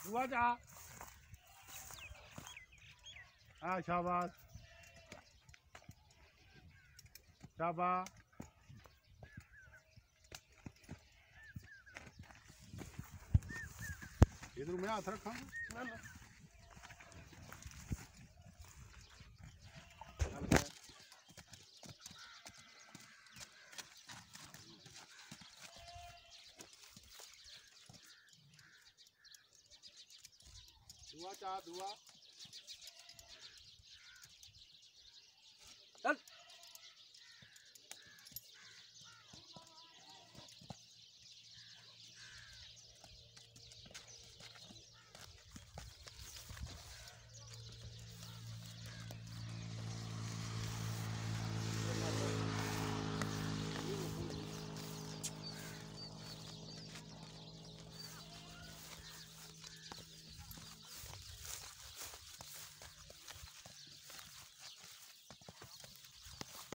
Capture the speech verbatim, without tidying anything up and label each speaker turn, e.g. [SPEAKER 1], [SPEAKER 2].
[SPEAKER 1] दुआ चाह। हाँ शाबाश शाबाश। इधर मैं हाथ रखा ना ना। दुआ चाह दुआ।